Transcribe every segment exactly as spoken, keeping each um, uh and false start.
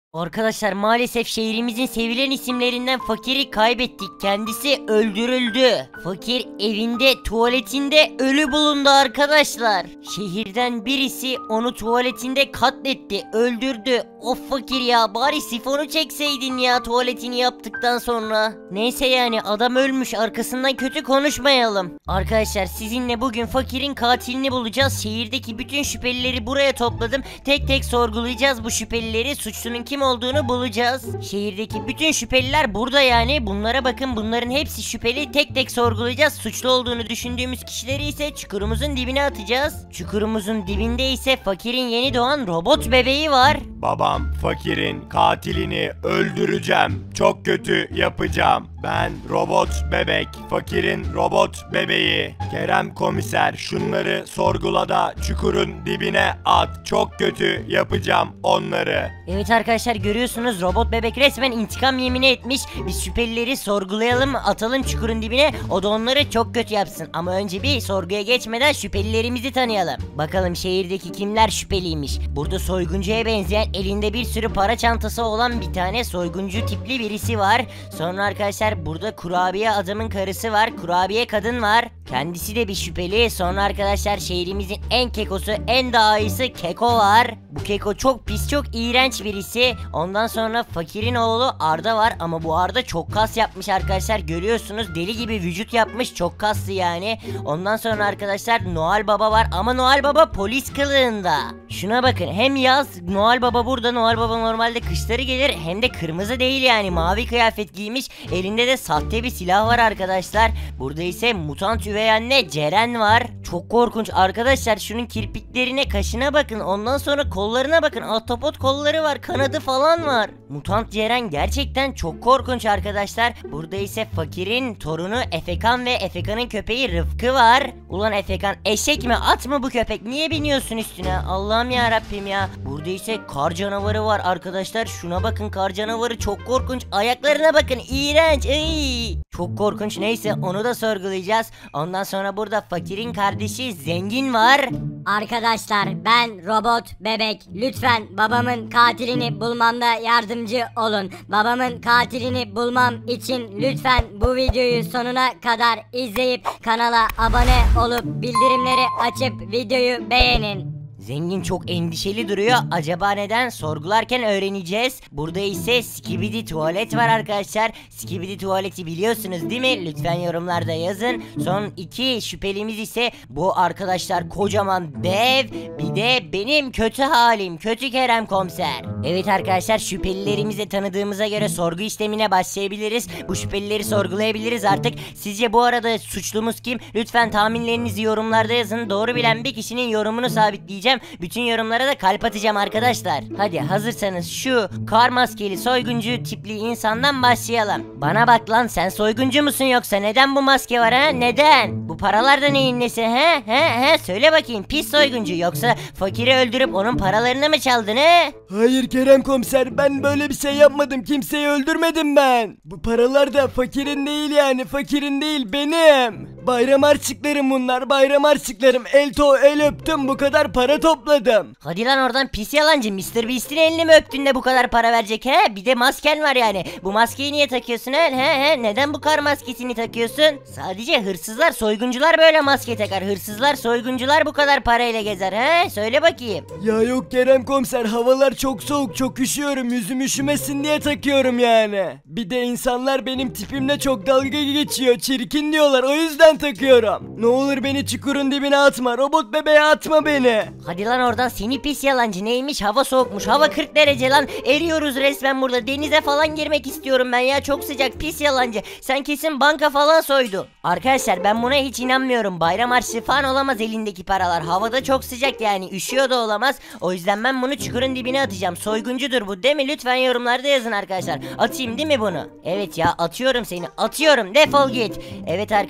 Arkadaşlar maalesef şehrimizin sevilen isimlerinden Fakir'i kaybettik. Kendisi öldürüldü. Fakir evinde tuvaletinde ölü bulundu arkadaşlar. Şehirden birisi onu tuvaletinde katletti, öldürdü. Of Fakir ya, bari sifonu çekseydin ya tuvaletini yaptıktan sonra. Neyse yani adam ölmüş, arkasından kötü konuşmayalım. Arkadaşlar sizinle bugün Fakir'in katilini bulacağız. Şehirdeki bütün şüphelileri buraya topladım. Tek tek sorgulayacağız bu şüphelileri. Suçlunun kim olduğunu bulacağız. Şehirdeki bütün şüpheliler burada yani. Bunlara bakın, bunların hepsi şüpheli. Tek tek sorgulayacağız. Suçlu olduğunu düşündüğümüz kişileri ise çukurumuzun dibine atacağız. Çukurumuzun dibinde ise Fakir'in yeni doğan robot bebeği var. Babam Fakir'in katilini öldüreceğim. Çok kötü yapacağım. Ben robot bebek, Fakir'in robot bebeği. Kerem komiser, şunları sorgula da çukurun dibine at. Çok kötü yapacağım onları. Evet arkadaşlar, görüyorsunuz robot bebek resmen intikam yemini etmiş. Biz şüphelileri sorgulayalım, atalım çukurun dibine. O da onları çok kötü yapsın. Ama önce bir sorguya geçmeden şüphelilerimizi tanıyalım. Bakalım şehirdeki kimler şüpheliymiş. Burada soyguncuya benzeyen, elinde bir sürü para çantası olan bir tane soyguncu tipli birisi var. Sonra arkadaşlar burada kurabiye adamın karısı var. Kurabiye kadın var. Kendisi de bir şüpheli. Sonra arkadaşlar şehrimizin en kekosu, en daha iyisi Keko var. Bu Keko çok pis, çok iğrenç birisi. Ondan sonra Fakir'in oğlu Arda var. Ama bu Arda çok kas yapmış arkadaşlar. Görüyorsunuz, deli gibi vücut yapmış. Çok kaslı yani. Ondan sonra arkadaşlar Noel Baba var. Ama Noel Baba polis kılığında. Şuna bakın, hem yaz Noel Baba burada. Noel Baba normalde kışları gelir. Hem de kırmızı değil yani, mavi kıyafet giymiş. Elinde de sahte bir silah var arkadaşlar. Burada ise mutant üvey anne Ceren var. Çok korkunç arkadaşlar, şunun kirpiklerine, kaşına bakın. Ondan sonra kollarına bakın, ahtapot kolları var, kanadı falan var. Mutant Ceren gerçekten çok korkunç arkadaşlar. Burada ise Fakir'in torunu Efekan ve Efekan'ın köpeği Rıfkı var. Ulan Efekan, eşek mi at mı bu köpek, niye biniyorsun üstüne? Allah'ım ya Rabbim ya. Burada ise kar canavarı var arkadaşlar. Şuna bakın, kar canavarı çok korkunç. Ayaklarına bakın, iğrenç. Iy. Çok korkunç. Neyse, onu da sorgulayacağız. Ondan sonra burada Fakir'in kardeşi Zengin var. Arkadaşlar ben robot bebek, lütfen babamın katilini bulmamda yardımcı olun. Babamın katilini bulmam için lütfen bu videoyu sonuna kadar izleyip kanala abone olup bildirimleri açıp videoyu beğenin. Zengin çok endişeli duruyor. Acaba neden? Sorgularken öğreneceğiz. Burada ise Skibidi tuvalet var arkadaşlar. Skibidi tuvaleti biliyorsunuz değil mi? Lütfen yorumlarda yazın. Son iki şüphelimiz ise bu arkadaşlar, kocaman dev. Bir de benim kötü halim, kötü Kerem komiser. Evet arkadaşlar, şüphelilerimizi tanıdığımıza göre sorgu işlemine başlayabiliriz. Bu şüphelileri sorgulayabiliriz artık. Sizce bu arada suçlumuz kim? Lütfen tahminlerinizi yorumlarda yazın. Doğru bilen bir kişinin yorumunu sabitleyeceğim. Bütün yorumlara da kalp atacağım arkadaşlar. Hadi hazırsanız şu kar maskeli soyguncu tipli insandan başlayalım. Bana bak lan, sen soyguncu musun yoksa neden bu maske var ha? Neden? Bu paralar da neyin nesi he? He he söyle bakayım, pis soyguncu, yoksa Fakir'i öldürüp onun paralarını mı çaldın he? Hayır Kerem komiser, ben böyle bir şey yapmadım, kimseyi öldürmedim ben. Bu paralar da Fakir'in değil yani, Fakir'in değil benim. Bayram harçlıklarım bunlar, bayram harçlıklarım. El to el öptüm, bu kadar para topladım. Hadi lan oradan pis yalancı, mister Beast'in elini mi öptün de bu kadar para verecek he? Bir de masken var yani. Bu maskeyi niye takıyorsun he? He he neden bu kar maskesini takıyorsun? Sadece hırsızlar, soyguncular böyle maske takar. Hırsızlar, soyguncular bu kadar parayla gezer he? Söyle bakayım. Ya yok Kerem komiser, havalar çok soğuk, çok üşüyorum, yüzüm üşümesin diye takıyorum yani. Bir de insanlar benim tipimle çok dalga geçiyor, çirkin diyorlar, o yüzden takıyorum. Ne olur beni çukurun dibine atma, robot bebeğe atma beni. Hadi lan oradan seni pis yalancı, neymiş, hava soğukmuş, hava kırk derece lan, eriyoruz resmen burada, denize falan girmek istiyorum ben ya, çok sıcak, pis yalancı, sen kesin banka falan soydun. Arkadaşlar ben buna hiç inanmıyorum, bayram harçlığı falan olamaz elindeki paralar, havada çok sıcak yani, üşüyor da olamaz, o yüzden ben bunu çukurun dibine atacağım. Soyguncudur bu değil mi? Lütfen yorumlarda yazın arkadaşlar, atayım değil mi bunu? Evet ya, atıyorum seni, atıyorum, defol git. Evet arkadaşlar,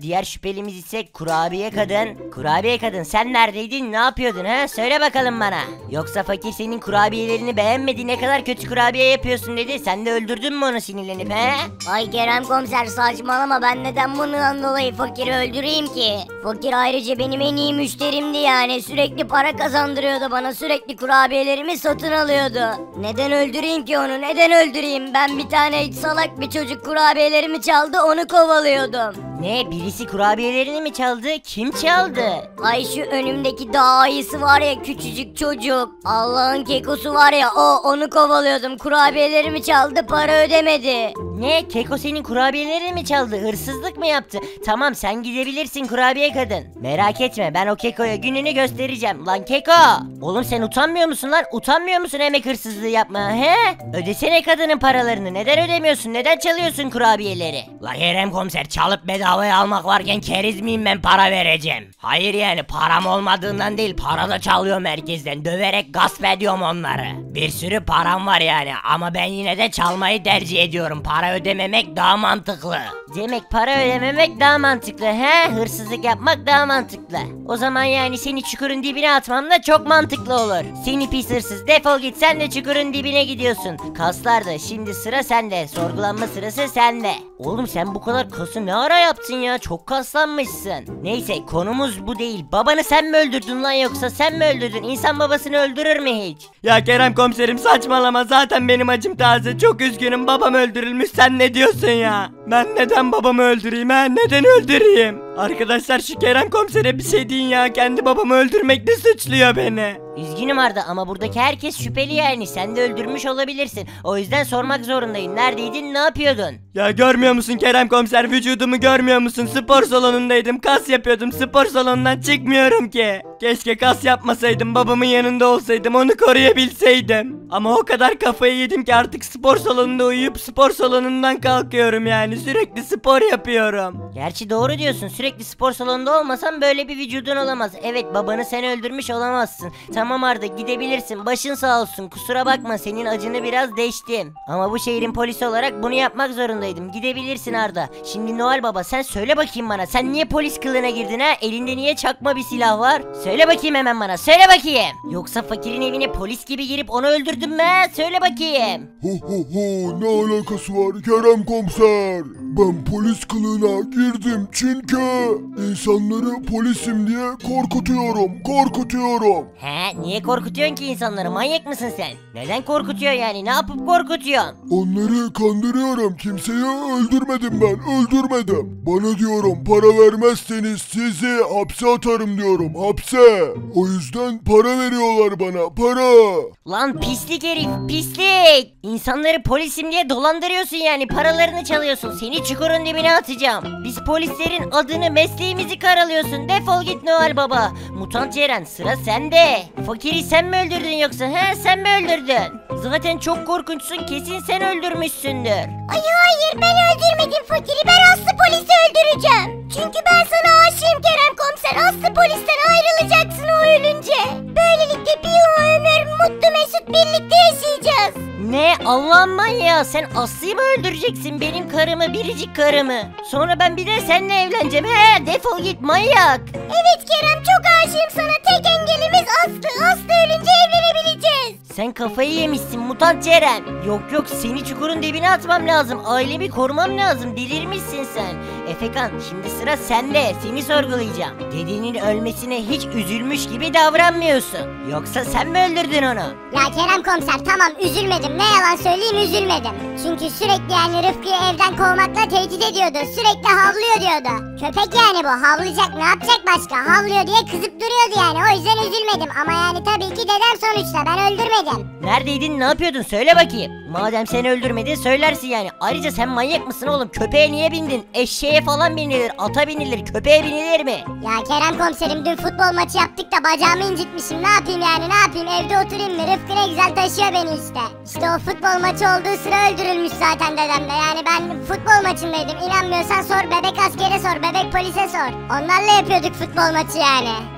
diğer şüphelimiz ise kurabiye kadın. Kurabiye kadın sen neredeydin, ne yapıyordun ha? Söyle bakalım bana. Yoksa fakir senin kurabiyelerini beğenmedi, ne kadar kötü kurabiye yapıyorsun dedi. Sen de öldürdün mü onu sinirlenip he? Ay Kerem komiser saçmalama, ben neden bundan dolayı fakiri öldüreyim ki? Fakir ayrıca benim en iyi müşterimdi yani, sürekli para kazandırıyordu bana, sürekli kurabiyelerimi satın alıyordu. Neden öldüreyim ki onu, neden öldüreyim? Ben bir tane salak bir çocuk kurabiyelerimi çaldı, onu kovalıyordum. Ne, birisi kurabiyelerini mi çaldı? Kim çaldı? Ay şu önümdeki dağ ayısı var ya, küçücük çocuk. Allah'ın kekosu var ya, o onu kovalıyordum. Kurabiyelerimi çaldı, para ödemedi. Ne, Keko senin kurabiyelerini mi çaldı? Hırsızlık mı yaptı? Tamam, sen gidebilirsin kurabiye kadın. Merak etme, ben o Keko'ya gününü göstereceğim. Lan Keko! Oğlum sen utanmıyor musun lan? Utanmıyor musun emek hırsızlığı yapma he? Ödesene kadının paralarını. Neden ödemiyorsun? Neden çalıyorsun kurabiyeleri? La Kerem komiser, çalıp bedavaya almak varken keriz miyim ben para vereceğim? Hayır yani, param olmadığından değil, para da çalıyorum herkesten. Döverek gasp ediyorum onları. Bir sürü param var yani, ama ben yine de çalmayı tercih ediyorum. Para ödememek daha mantıklı. Demek para ödememek daha mantıklı he? Hırsızlık yapmak daha mantıklı. O zaman yani seni çukurun dibine atmam da çok mantıklı olur. Seni pis hırsız, defol git, sen de çukurun dibine gidiyorsun. Kaslar da şimdi sıra sende. Sorgulanma sırası sende. Oğlum sen bu kadar kası ne ara yaptın ya? Çok kaslanmışsın. Neyse, konumuz bu değil. Babanı sen mi öldürdün lan, yoksa sen mi öldürdün? İnsan babasını öldürür mü hiç? Ya Kerem komiserim saçmalama, zaten benim acım taze, çok üzgünüm, babam öldürülmüş, sen ne diyorsun ya? Ben neden babamı öldüreyim ha, neden öldüreyim? Arkadaşlar şu Kerem komisere bir şey deyin ya, kendi babamı öldürmekle suçluyor beni. Üzgünüm Arda ama buradaki herkes şüpheli yani, sen de öldürmüş olabilirsin. O yüzden sormak zorundayım, neredeydin, ne yapıyordun? Ya görmüyor musun Kerem komiser, vücudumu görmüyor musun? Spor salonundaydım, kas yapıyordum, spor salonundan çıkmıyorum ki. Keşke kas yapmasaydım, babamın yanında olsaydım, onu koruyabilseydim. Ama o kadar kafayı yedim ki artık spor salonunda uyuyup spor salonundan kalkıyorum yani, sürekli spor yapıyorum. Gerçi doğru diyorsun, sürekli spor salonunda olmasan böyle bir vücudun olamaz. Evet, babanı sen öldürmüş olamazsın. Tamam Arda, gidebilirsin, başın sağ olsun, kusura bakma, senin acını biraz deştim. Ama bu şehrin polisi olarak bunu yapmak zorundaydım. Gidebilirsin Arda. Şimdi Noel Baba, sen söyle bakayım bana, sen niye polis kılığına girdin ha? Elinde niye çakma bir silah var? Söyle bakayım hemen bana, söyle bakayım. Yoksa fakirin evine polis gibi girip onu öldürdün mü? Söyle bakayım. Ho ho ho, ne alakası var Kerem komiser? Ben polis kılığına girdim çünkü insanları polisim diye korkutuyorum, korkutuyorum. He, niye korkutuyorsun ki insanları, manyak mısın sen? Neden korkutuyor yani, ne yapıp korkutuyorsun? Onları kandırıyorum, kimseyi öldürmedim ben, öldürmedim. Bana diyorum, para vermezseniz sizi hapse atarım diyorum, hapse. O yüzden para veriyorlar bana, para. Lan pislik herif, pislik! İnsanları polisim diye dolandırıyorsun yani, paralarını çalıyorsun. Seni çukurun dibine atacağım. Biz polislerin adını, mesleğimizi karalıyorsun. Defol git Noel Baba. Mutant Ceren, sıra sende. Fakiri sen mi öldürdün yoksa? He, sen mi öldürdün? Zaten çok korkunçsun, kesin sen öldürmüşsündür. Ay hayır, ben öldürmedim fakiri, ben Aslı polisi öldüreceğim. Çünkü ben sana aşığım Kerem komiser, Aslı polisten ayrılacaksın o ölünce. Böylelikle bir ömür mutlu mesut birlikte yaşayacağız. Ne, Allah'ım manyağı, sen Aslı'yı mı öldüreceksin, benim karımı, biricik karımı? Sonra ben bir de seninle evleneceğim, he, defol git manyak. Evet Kerem, çok aşığım sana, tek engelimiz Aslı, Aslı ölünce evlenebileceğiz. Sen kafayı yemişsin Mutant Ceren. Yok yok, seni çukurun dibine atmam lazım, ailemi korumam lazım, delirmişsin sen. Efekan, şimdi sıra sende, seni sorgulayacağım. Dedenin ölmesine hiç üzülmüş gibi davranmıyorsun. Yoksa sen mi öldürdün onu? Ya Kerem komiser, tamam üzülmedim, ne yalan söyleyeyim, üzülmedim. Çünkü sürekli yani Rıfkı'yı evden kovmakla tehdit ediyordu, sürekli havlıyor diyordu. Köpek yani bu, havlayacak, ne yapacak başka, havlıyor diye kızıp duruyordu yani, o yüzden üzülmedim. Ama yani tabii ki dedem sonuçta, ben öldürmedim. Neredeydin, ne yapıyordun, söyle bakayım. Madem seni öldürmedin söylersin yani. Ayrıca sen manyak mısın oğlum, köpeğe niye bindin? Eşeğe falan binilir, ata binilir, köpeğe binilir mi? Ya Kerem komiserim, dün futbol maçı yaptık da bacağımı incitmişim, ne yapayım yani, ne yapayım, evde oturayım mı? Rıfkı ne güzel taşıyor beni işte. İşte o futbol maçı olduğu sıra öldürülmüş zaten dedem de. Yani ben futbol maçındaydım, İnanmıyorsan sor bebek askere sor, bebek polise sor. Onlarla yapıyorduk futbol maçı yani.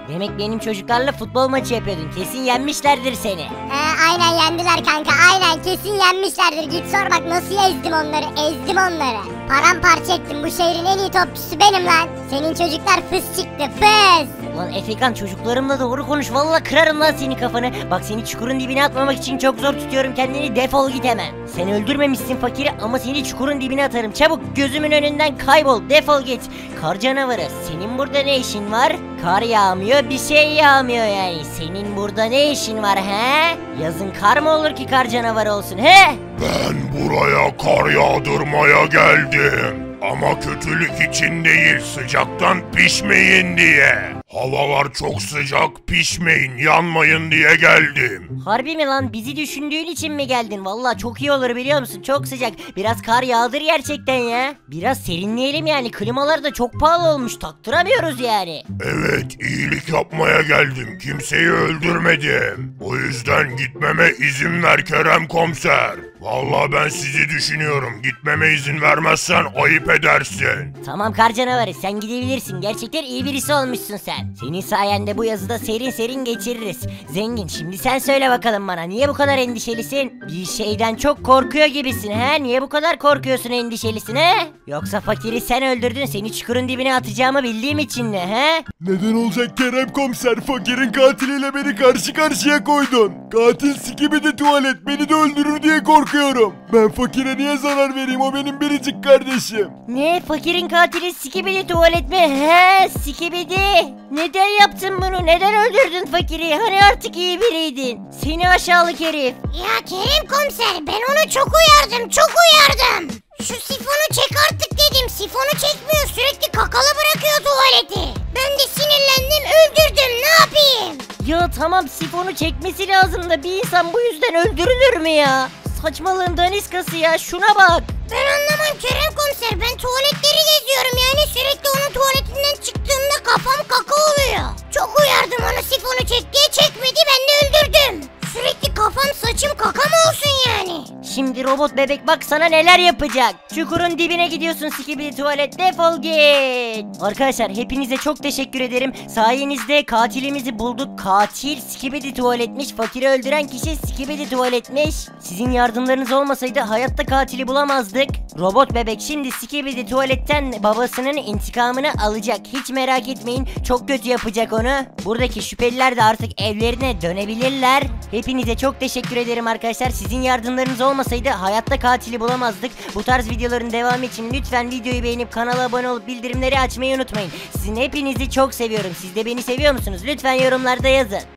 Demek benim çocuklarla futbol maçı yapıyordun. Kesin yenmişlerdir seni. He, aynen yendiler kanka, aynen kesin yenmişlerdir. Git sor bak nasıl ezdim onları, ezdim onları. Paramparça ettim, bu şehrin en iyi topçusu benim lan. Senin çocuklar fıs çıktı, fıs. Lan Efekan, çocuklarımla doğru konuş. Vallahi kırarım lan senin kafanı. Bak, seni çukurun dibine atmamak için çok zor tutuyorum kendini. Defol git hemen. Sen öldürmemişsin fakiri ama seni çukurun dibine atarım. Çabuk gözümün önünden kaybol. Defol git. Kar canavarı, senin burada ne işin var? Kar yağmıyor, bir şey yağmıyor yani. Senin burada ne işin var he? Yazın kar mı olur ki kar canavarı olsun he? Ben buraya kar yağdırmaya geldim. Ama kötülük için değil, sıcaktan pişmeyin diye. Havalar çok sıcak, pişmeyin, yanmayın diye geldim. Harbi mi lan? Bizi düşündüğün için mi geldin? Vallahi çok iyi olur biliyor musun? Çok sıcak. Biraz kar yağdır gerçekten ya. Biraz serinleyelim yani. Klimalar da çok pahalı olmuş. Taktıramıyoruz yani. Evet, iyilik yapmaya geldim. Kimseyi öldürmedim. O yüzden gitmeme izin ver Kerem Komiser. Vallahi ben sizi düşünüyorum. Gitmeme izin vermezsen ayıp edersin. Tamam kar canavarı, sen gidebilirsin. Gerçekten iyi birisi olmuşsun sen. Senin sayende bu yazıda serin serin geçiririz. Zengin, şimdi sen söyle bakalım bana. Niye bu kadar endişelisin? Bir şeyden çok korkuyor gibisin he? Niye bu kadar korkuyorsun, endişelisin he? Yoksa fakiri sen öldürdün, seni çukurun dibine atacağımı bildiğim için mi he? Neden olacak Kerem Komiser? Fakirin katiliyle beni karşı karşıya koydun. Katil sikibidi tuvalet, beni de öldürür diye korkuyorum. Ben fakire niye zarar vereyim, o benim biricik kardeşim. Ne, fakirin katili Skibidi tuvalet mi? He, Skibidi. Neden yaptın bunu? Neden öldürdün fakiri? Hani artık iyi biriydin. Seni aşağılık herif. Ya Kerem Komiser, ben onu çok uyardım, çok uyardım. Şu sifonu çek artık dedim, sifonu çekmiyor, sürekli kakalı bırakıyor tuvaleti. Ben de sinirlendim, öldürdüm, ne yapayım? Ya tamam, sifonu çekmesi lazım da bir insan bu yüzden öldürülür mü ya? Saçmalığın daniskası ya, şuna bak. Ben anlamam Kerem Komiser, ben tuvaletleri geziyorum yani, sürekli onun tuvaletinden çıktığımda kafam kaka oluyor. Çok uyardım onu sifonu çek diye, çekmedi, ben de öldürdüm. Sürekli kafam saçım kaka mı olsun yani? Şimdi robot bebek bak sana neler yapacak. Çukurun dibine gidiyorsun Skibidi tuvalet, defol git. Arkadaşlar hepinize çok teşekkür ederim. Sayenizde katilimizi bulduk. Katil Skibidi tuvaletmiş. Fakiri öldüren kişi Skibidi tuvaletmiş. Sizin yardımlarınız olmasaydı hayatta katili bulamazdık. Robot bebek şimdi Skibidi tuvaletten babasının intikamını alacak. Hiç merak etmeyin, çok kötü yapacak onu. Buradaki şüpheliler de artık evlerine dönebilirler. Hepinize çok teşekkür ederim arkadaşlar. Sizin yardımlarınız olmasaydı hayatta katili bulamazdık. Bu tarz videoların devamı için lütfen videoyu beğenip kanala abone olup bildirimleri açmayı unutmayın. Sizin hepinizi çok seviyorum. Siz de beni seviyor musunuz? Lütfen yorumlarda yazın.